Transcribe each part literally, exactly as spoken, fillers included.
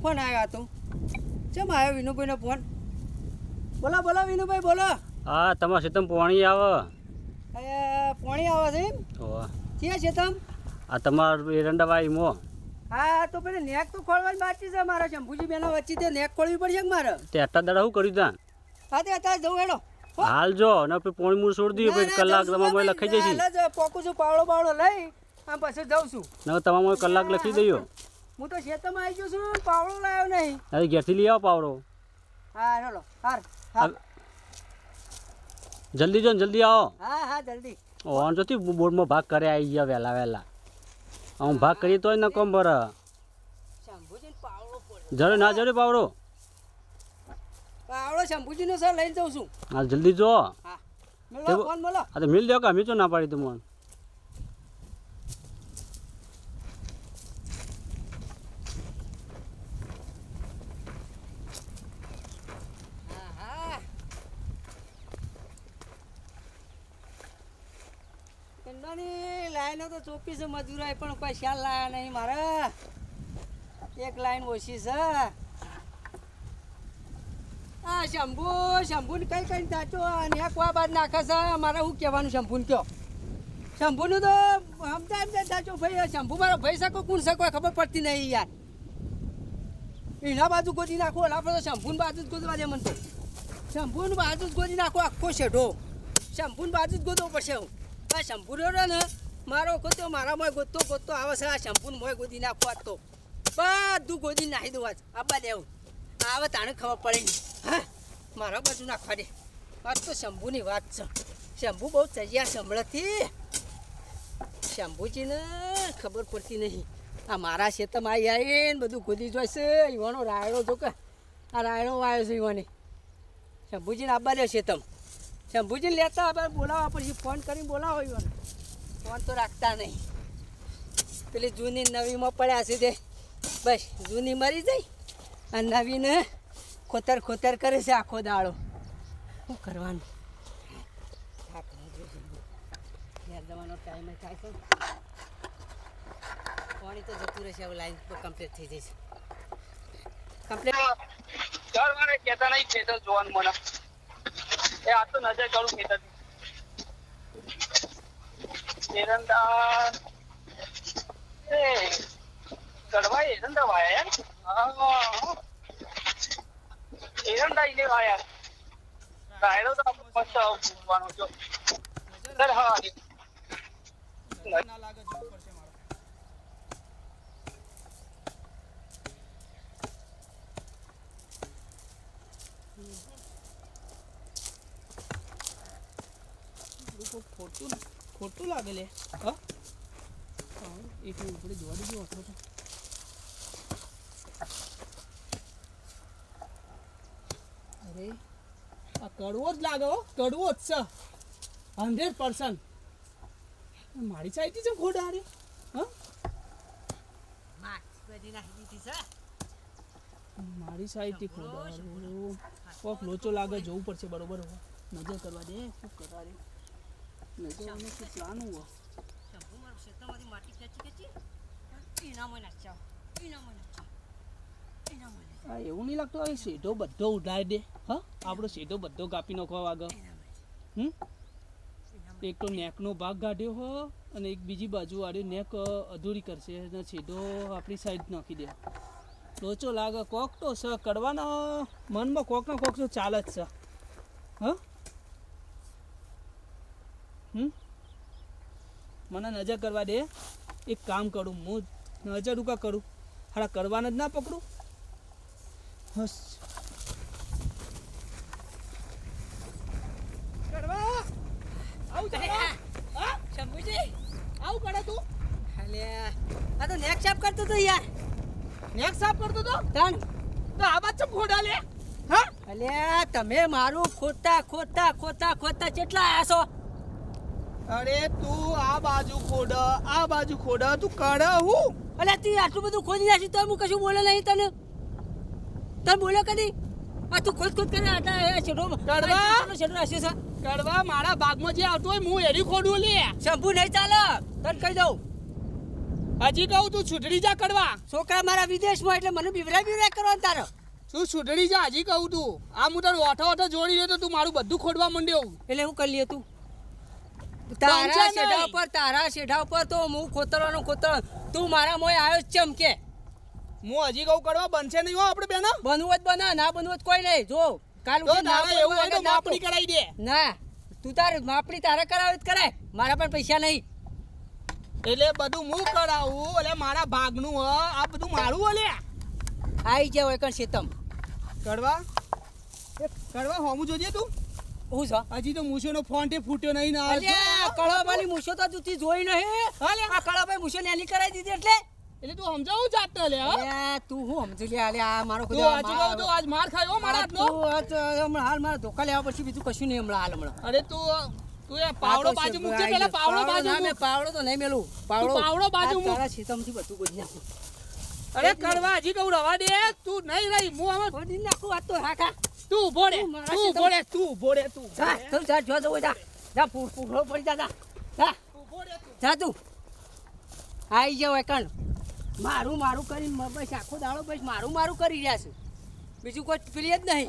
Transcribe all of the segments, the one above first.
Phone આવ્યો હતો ચમ આવ્યો વિનુભાઈનો ફોન બોલો બોલો વિનુભાઈ બોલો હા તમારા શેતમ પાણી આવે એ પાણી આવે છે ઓહ ક્યાં શેતમ આ તમાર એરંડા વાઈ મો હા તો પેલે નેક તો ખોળવાની બાકી છે મારા શંભુજી બેના વચ્ચે તે નેક ખોળવી પડશે કે મારે તે આટલા દાડા શું કર્યું તા હા તે અત્યારે જવું હેડો હાલ જો ને પછી પાણી મૂળ છોડી દઈએ પછી કલાક તમારે લખાઈ જશે હાલ જ પોકું છું પાવડો પાવડો લઈ આમ પછી જાઉં છું ને તમારે કલાક લખી દઈએ હું તો ખેતરમાં આવી ગયો છું પાવડો લાવ્યો નહીં હવે ઘેરથી લઈ આવો પાવડો હા હેલો હાર હા જલ્દી જો ને જલ્દી આવો હા હા જલ્દી ઓન જોતી બોર્ડમાં ભાગ કરે આવી ગયા વહેલા વહેલા હું ભાગ કરીએ તોય ન કમ બર શંભુજીને પાવડો પડે જરે ના જરે પાવડો પાવડો શંભુજીનો સર લઈને જાઉં છું હા જલ્દી જો હા મેલો ફોન મેલો હા તો મિલ દો કે અમે તો ના પાડી તું લાઈનો તો ચોપી છે મજૂરાય પણ કોઈ ખ્યાલ લાયા નહીં મારે એક લાઈન ઓછી છે આ શંભુ શંભુને કઈ કઈ સાચો નેક વા બાદ નાખે છે મારે શું કહેવાનું શંભુને કયો શંભુનું તો સમજાય એમ સાચો ભાઈ શંભુ મારો ભાઈ શકો કોણ શકો ખબર પડતી નહીં યાર એના બાજુ ગોદી નાખો આપણે તો શંભુની બાજુ જ ગોદવા દે મને તો શંભુની બાજુ જ ગોદી નાખો આખો શેઢો શંભુની બાજુ જ ગોદવો પડશે હું આ શંભુનો ને મારો ગોતો મારા મોય ગોતો ગોતો આવે છે આ શંભુને મોય ગોદી નાખો આજ તો બધું ગોદી નાખી દઉં આજ આબા દેવું આવે તાણે ખબર પડે નહીં હા મારા બાજુ નાખવા દે આજ તો શંભુની વાત છે શંભુ બહુ ચજ્યા સંભળાથી શંભુજીને ખબર પડતી નહીં આ મારા ખેતરમાં આવી આવીને બધું ગોદી જોઈ છે ઈવાનો રાયડો જો કે આ રાયડો વાયો છે ઈવાને શંભુજીને આબા દે ખેતમ શંભુજીને લેતા હવે બોલાવવા પછી ફોન કરીને બોલાવો ઈવાને ફોન તો રાખતા નહીં પેલી જૂની નવીમાં પડ્યા છે તે બસ જૂની મરી જાય અને નવીને ખોતર ખોતર કરે છે આખો દાડો શું કરવાનું જવાનો ટાઈમ થાય છે પાણી તો જતું રહેશે હવે લાઈન કમ્પ્લીટ થઈ જશે કમ્પ્લીટ કહેતા નહીં ખેતર જોવાનું મને એ આ તો નજર કરું ખેતર એરંડા એ ગડવા એરંડા વાયા યાર એરંડા ile વાયા રાયડો તો મસ્ત ભૂલવાનો જો સર હા ના લાગે જો પડશે મારો ખોટું ખોટું લાગે લે હા એક ઉપડે જોવા દેજો આટલો તો અરે આ કડવો જ લાગે હો કડવો જ છે હંડ્રેડ પર્સન્ટ મારી સાઈડથી છે ખોડા રે હા મારી સાઈડથી ખોડા કોક લોચો લાગે જોવું પડશે બરોબર નજર કરવા દે શું કરવા દે નજર આનું શું પ્લાન હુઓ શંભુ મારો ખેતરમાંથી માટી ખેંચી ખેંચી એનામાં નાખ્યા એનામાં નાખ્યા એનામાં આ એવું નહીં લાગતું આ સીધો બધો ઉડાડી દે હા આપણો સીધો બધો કાપી નાખવા વાગે હમ એક તો નેકનો ભાગ કાઢ્યો હો અને એક બીજી બાજુ વાળ્યો નેક અધૂરી કરશે અને સીધો આપણી સાઈડ નાખી દે લોચો લાગે કોક તો સ કડવાના મનમાં કોક ના કોક તો ચાલે જ છે હા હમ મને નજર કરવા દે એક કામ કરું હું નજર ઉકા કરું હારા કરવાના જ ના પકડું હસ કરવા આવ જા હા શંભુજી આવ કરે તું અલે આ તો નેક સાફ કરતો તો યાર નેક સાફ કરતો તો તણ તો આ બાદ ચમ ખોડા લે હા અલે તમે મારું ખોટા ખોટા ખોટા ખોટા કેટલા આયા છો અરે તું આ બાજુ ખોડ આ બાજુ ખોડ તું કરે હું અલે તું આટલું બધું ખોદી નાખી તો હું કશું બોલે નહીં તને તને બોલે કદી આ તું ખોદ ખોદ કરે આટા છેડો કડવા છેડો રાખ્યો છે કડવા મારા ભાગમાં જે આવતો હોય હું એરી ખોડું લે શંભુ નહીં ચાલે તને કહી દઉં હજી કહું તું છૂટડી જા કરવા. છોકરા મારા વિદેશમાં એટલે મને બીવરા બીવરા કરવાનું તારો. તું છૂટડી જા હજી કહું તું. આ હું તારું ઓઠો ઓઠો જોડી રહ્યો તો તું મારું બધું ખોડવા માંડ્યો. એટલે હું કરી લે તું તારા શેઢા ઉપર તારા શેઢા ઉપર તો હું ખોતરવાનો ખોતર તું મારા મોય આવ્યો ચમ કે હું હજી કહું કરવા બનશે નહીં હો આપણે બેનો. બનવું જ બના ના બનવું જ કોઈ નહીં જો કાલ એવું હોય તો માપણી કરાવી દે. ના તું તારે માપણી તારે કરાવે કરાય મારા પણ પૈસા નહીં. એટલે બધું હું કરાવું એટલે મારા ભાગનું હ આ બધું મારું હલે. આવી જાય હોય કણ શેતમ કરવા કરવા હોમું જોજે તું. હું છે હજી તો મૂછોનો ફોન તે ફૂટ્યો નહીં ના. અલ્યા કળાભાઈ મૂછો તો તું જોઈ નહીં. હાલે આ કળાભાઈ મૂછો નેલી કરાવી દીધી એટલે એટલે તું સમજાવું જાત લે. અલ્યા તું હું સમજી લે અલ્યા આ મારો તું આજે કહું તો આજ માર ખાયો મારા હાથનો. તું હમણાં હાલ મારા ધોકા લેવા પછી બીજું કશું નહીં હમણાં હાલ હમણાં. અરે તું તું એ પાવડો બાજુ મૂકજે પેલા પાવડો બાજુ. ના મેં પાવડો તો નહીં મેલું પાવડો પાવડો બાજુ મૂક. તારા શેતમથી બધું ગોજી નાખું. અરે કરવા હજી કહું રવા દે તું નહીં રહી હું આમાં ગોજી નાખું વાત તો રાખા. તું ઉભો રે તું ઉભો રે તું ઉભો રે તું જા તું જા જો જો જા જા પૂરો પડી જા જા જા ઉભો રે તું જા તું આઈ જાવ એકણ મારું મારું કરીને બસ આખો દાડો બસ મારું મારું કરી રહ્યા છે બીજું કોઈ પેલી જ નહીં.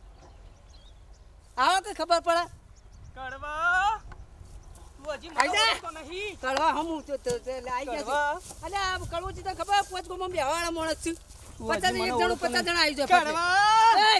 આવો કે ખબર પડે કરવા તું હજી મારો તો નહીં કળવા હમું તો તો આવી જશે. અલે આ કળવું છે તો ખબર પોચ ગોમાં બેવાળા માણસ છું. પચાસ એક જણ પચાસ જણ આવી જાય કરવા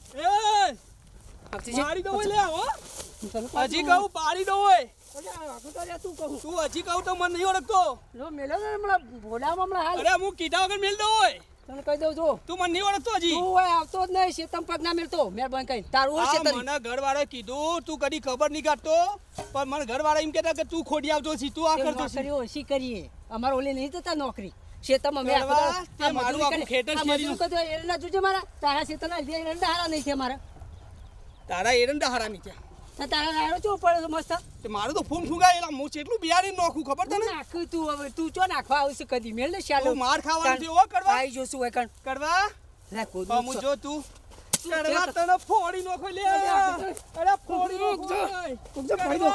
એ મારી દો લે હો હજી કહું પાડી દો હોય. તું કહું તું હજી કહું તો મને નહીં ઓળખતો. જો મેલો ને હમણાં ભોડામાં હમણાં હાલ અરે હું કીધા વગર મેલ દો હોય. તને કહી દઉં જો તું મને નહીં ઓળખતો હજી. તું હોય આવતો જ નહીં શેતમ પગ ના મેળતો મહેરબાની કરી તારું હોય આ શેતમ. મને ઘરવાળાએ કીધું તું કદી ખબર નહીં કાઢતો પણ મને ઘરવાળા એમ કહેતા કે તું ખોડી આવતો છી તું આ કરતો છી. નોકરી ઓછી કરીએ અમારે ઓલી નહીં થતા નોકરી શેતમ અમે આખો કરવા, દાડો તે આ મારું મજૂરી આખું કરી. ખેતર આ શેરીનું. મજૂરી કરતો એરંડા જોજે મારા તારા શેતમના લીધે એરંડા હારા નહીં છે મારા. તારા એરંડા હારા નીચે તો તારા રાયડો ચો પડે છે મસ્ત તે મારું તો ફૂમ ફૂંગાયેલા હું કેટલું બિયારી નાખું ખબર તને. નાખ્યું તું હવે તું ચો નાખવા આવશે કદી મેળ ને શાલો તું માર ખાવાનું છે હો કરવા આવી જોશું હોય કણ કરવા લે કોદું હા, હું જો તું કરવા તને ફોડી નાખો લે. અરે ફોડી નાખો કુકજો ફોડી દો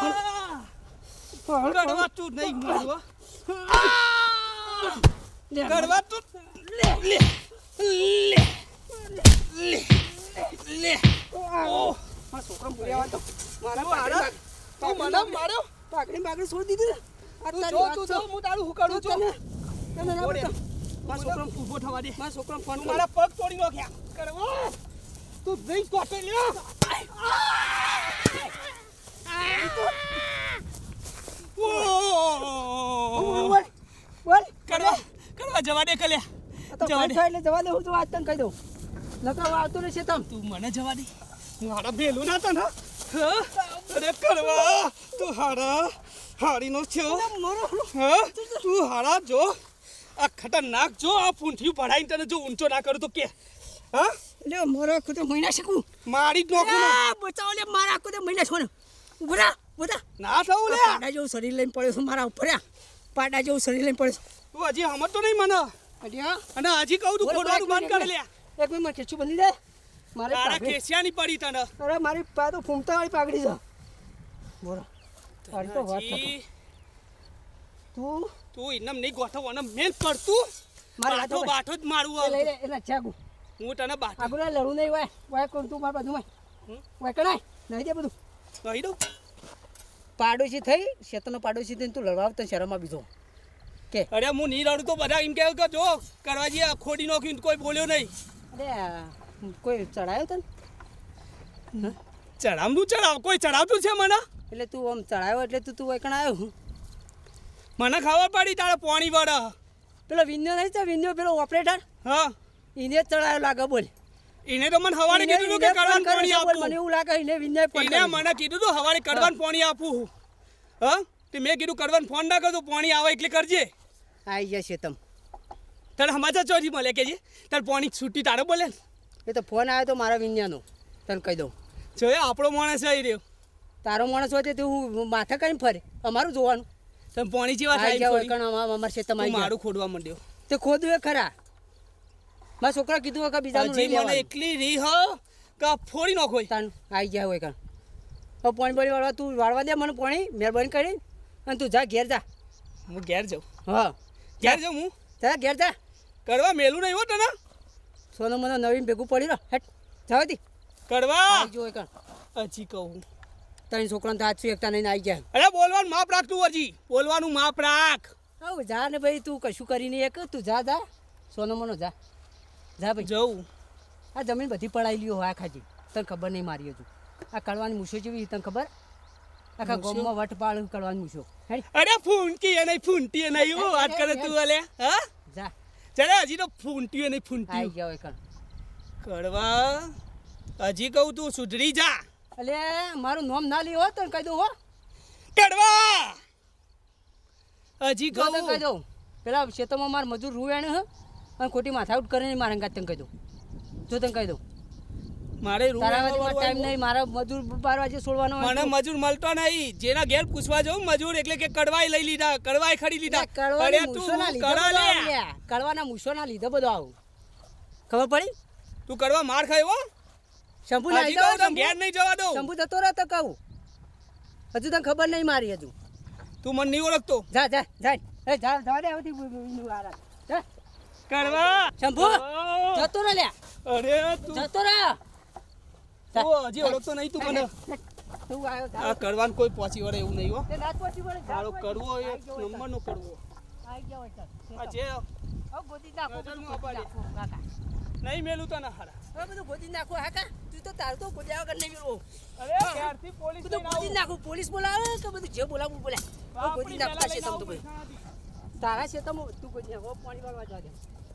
કરવા તું નહીં મારું લે કરવા તું લે લે લે લે લે ઓ આ છોકરા બોલ્યા તો મારા મારા તું મને માર્યો. પાકડી પાકડી છોડી દીધી આ તું તારી જો વાત તું જો હું તારું હું કરું છું. તને ના બોલે. બતા મારા છોકરાને ઊભો થવા દે. મારા છોકરા ફોન તું મારા પગ તોડી નાખ્યા કરવા તું નહીં કોટે લ્યો. બોલ બોલ કરવા કરવા જવા દે કલ્યા આ તો જવા દે. પૈસા એટલે જવા દે હું તો વાત તને કહી દઉં નકર આવતો રહેશે તમ તું મને જવા દે. મારા ભેલું ના તને હા? અરે કરવા તું હારા હારીનો છે હા તું હારા જો આ ખતરનાક જો આ પૂંઠી પડાઈને તને જો ઊંચો ના કરું તો કે હા લે મારો ખુદ મહિના શકું મારી જ નોખું ને. આ બચાવ લે મારા ખુદ મહિના છો ને ઉભરા બધા ના થવું લે. પાડા જેવું શરીર લઈને પડ્યો છું મારા ઉપર આ. પાડા જેવું શરીર લઈને પડ્યો છું તું હજી સમજતો નહીં મને અડિયા અને હજી કહું તું ખોડવાનું બંધ કરી લે. એક મિનિટ ખેંચું બની દે મારે તારા પાઘડી- કેસિયાની પડી તને અરે મારી પા તો ફૂમતા વાળી પાઘડી છે બોલો તારી તો વાત હજી નથી તું તું ઇનમ નહીં ગોઠવ અને મેલ પડતું મારી વાત બાઠો સાંભળ. બાઠો જ મારું એ લઈ આવતું. લે એના ચાગુ હું તને બાઠો આગળ લડું નહીં વાય વાય કોણ તું મારા બધું વાય હમ? વાય કણાય નહીં દે બધું કહી દઉં પાડોશી થઈ શેતનો પાડોશી થઈને તું લડવા આવતો શરમમાં બીજો કે અરે હું નહીં રડું તો બધા એમ કહે કે જો કરવાજી આ ખોડી નાખ્યું કોઈ બોલ્યો નહીં. અરે આ કોઈ ચડાયો તને ચડાવતું ચડાવ કોઈ ચડાવતું છે મને એટલે તું આમ ચડાયો એટલે તું તું એકણ આવ્યો મને ખબર પડી તારે પોણી વડે પેલો વિન્યો નહીં છે વિન્યો પેલો ઓપરેટર હા એને જ ચડાયો લાગે બોલ એને તો મને હવારે એને- કીધું હતું કે એને ફોન કડવાનું કર્યો પાણી છે, બોલ, મને આપું. એવું લાગે એને વિન્યાએ ફોન એને કર્યો છે. મને કીધું હતું હવારે કડવાનું પાણી આપું હા તે મેં કીધું કડવાનું ફોન ના કરતો પાણી આવે એટલે કરજે. આઈ જશે તમ તારે સમાચાર ચોરી મળે કે જે તારે પાણી છૂટી તારે બોલે ને. એ તો ફોન આવ્યો તો મારા વિન્યાનો તને કહી દઉં જો એ આપણો માણસ આવી રહ્યો તારો માણસ હોય તો હું માથા કરીને ફરે અમારું જોવાનું તમે પાણી જેવા આઈ થાય જાવ છોડી. એકણ અમારા છે તું તમારી મારું ખોડવા માંડ્યો તે ખોદું એ ખરા મારા છોકરા કીધું હોય કે બીજાનું હજી નહીં મને લેવાનું એકલી રી હો કે ફોડી નાખો. તાન આવી જાય હોય કણ હવે પાણી પાણી વાળવા તું વાળવા દે મને પાણી મહેરબાની કરી અને તું જા ઘેર જા હું ઘેર જાઉં હા ઘેર જાઉં હું જા ઘેર જા કરવા મેલું નહીં હો તને સોનો મને નવીન ભેગું પડી રહ્યો હેટ જાવ દી કરવા જો એક હજી કહું ત્રણ છોકરાને તો હાથ શું એકતા નહીં આવી જાય અરે બોલવાનું માપ રાખ તું હજી બોલવાનું માપ રાખ હવે જા ને ભાઈ તું કશું કરીને એક તું જા જા સોનો મનો જા જા ભાઈ જવું આ જમીન બધી પડાઈ લ્યો આ ખાજી તને ખબર નહીં મારી હજુ આ કડવાની મૂછો જેવી તને ખબર આખા ગોમમાં વટ પાડ કડવાની મૂછો અરે ફૂંટી એ નહીં ફૂંટી એ નહીં એવું વાત કરે તું અલે હા જા ચાલે હજી તો ફૂંટી એ નહીં ફૂંટી આવી ગયા હોય કડવા હજી કહું તું સુધરી જા અલે મારું નામ ના લ્યો હો તને કહી દઉં હો કડવા હજી જો તને કહી કહું દઉં પેલા ખેતરમાં માર મજૂર રૂવેણ હ અને ખોટી માથાઉટ કરીને મારા અંગાત તને કહી દઉં જો તને કહી દઉં મારે રૂમ તારા વાળી ટાઈમ નહીં મારા મજૂર બાર વાગે છોડવાનો હોય મને તું. મજૂર મળતો નહીં જેના ઘેર પૂછવા જાઉં મજૂર એટલે કે કડવાઈ લઈ લીધા કડવાઈ ખરી લીધા કડવાની અરે મૂછો તું ના લીધે કડા બધો લે આવું લ્યા. કડવાના મૂછો ના લીધે બધો આવું ખબર પડી તું કડવા માર ખાયો હો શંભુ હજી કહું તને ઘેર નહીં જવા દઉં શંભુ જતો રહે તો કહું હજુ તને ખબર નહીં મારી હજુ તું મને નહીં ઓળખતો જા જા જા એ જા જા દે આવતી જા કડવા શંભુ ઓ, જતો રહે લ્યા અરે તું જતો રહે તું હજી ઓળખતો નહીં તું મને તું આવ્યો જા આ કડવાન કોઈ પહોંચી વળે એવું નહીં હો તે નાચ પહોંચી વળે, જા તારો પહોંચી. કડવો એ આઈ ગયો હોય નંબરનો કડવો ચાલ. આઈ ગયો હોય ચાલ. આ જે હવે ગોદી નાખો બધું નજરમાં ગોદી પાડી. નાખો કાકા નહીં મેલું તને હારા હવે બધું ગોદી નાખો હા કા તું તો તારું તો ગોદ્યા વગર નહીં મેળવો અરે ક્યારથી પોલીસ બધું ગોદી નાખું પોલીસ બોલાવે કે બધું જે બોલાવું બોલ્યા હવે ગોદી નાખતા છે તમ તો ભાઈ તારા છે તમ તું ગોદી નાખો પાણી વાળવા જા દે